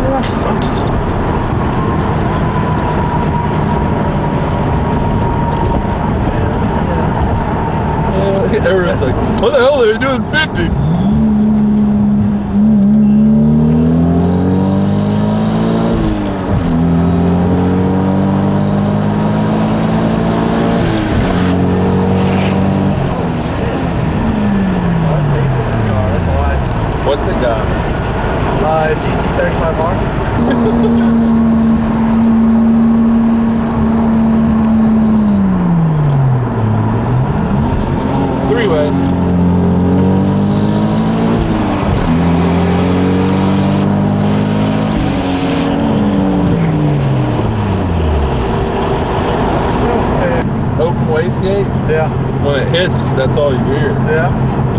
Everyone's like, what the hell are they doing 50? What's it got? GT35R. Three-way. Open wastegate? Yeah. When it hits, that's all you hear. Yeah.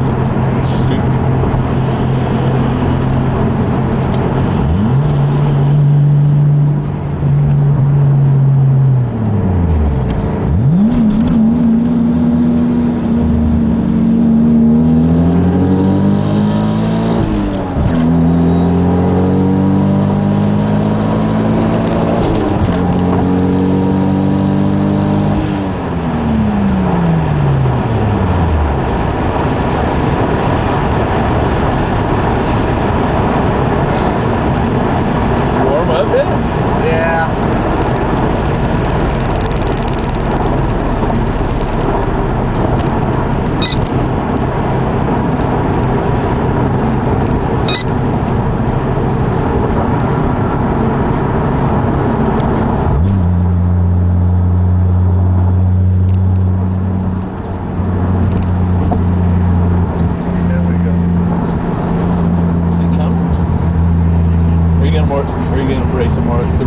Are you going to break the Mark 3?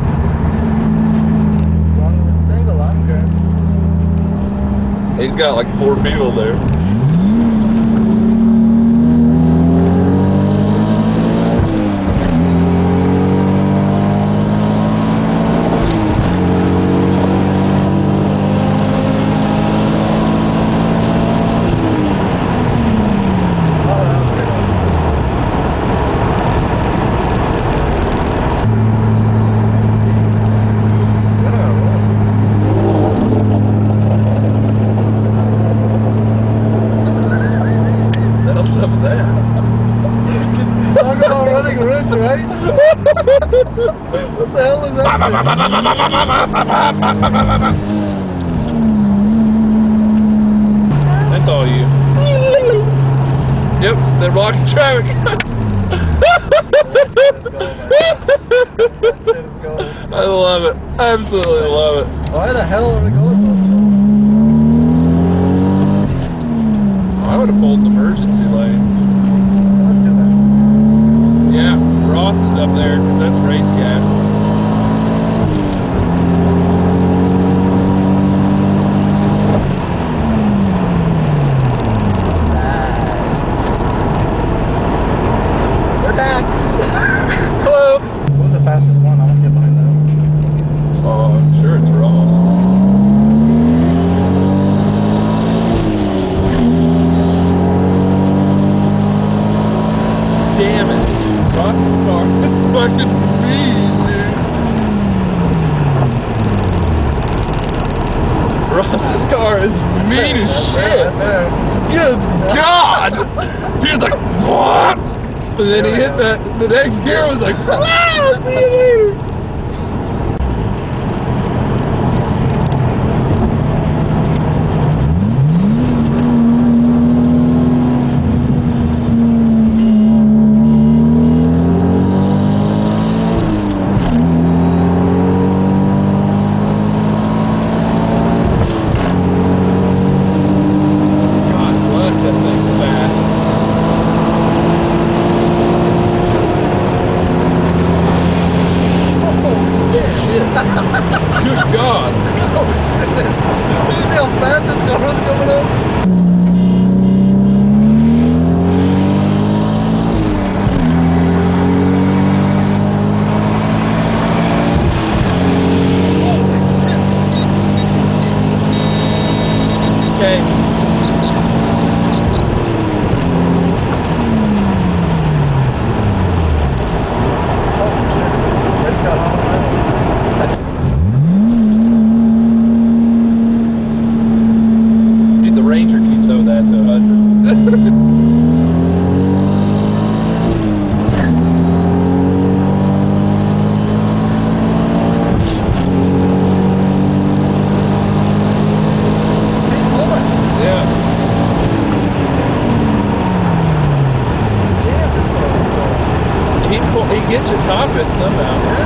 Single, I'm good. He's got like 4 people there. Right? What the hell is that? That's all you. Yep, they're blocking traffic. I love it. I absolutely love it. Why the hell are we going so slow? I would have pulled the emergency lane. Yeah, Ross is up there because that's race gas. We're back. Hello. Who's the fastest one? I want to get behind that. Oh, I'm sure it's Ross. Damn it. Ross's car is fucking mean, dude. Ross's car is mean as shit. Good God! He was like, what? And then he hit that, the next gear was like, wow, see you later. get to top it somehow.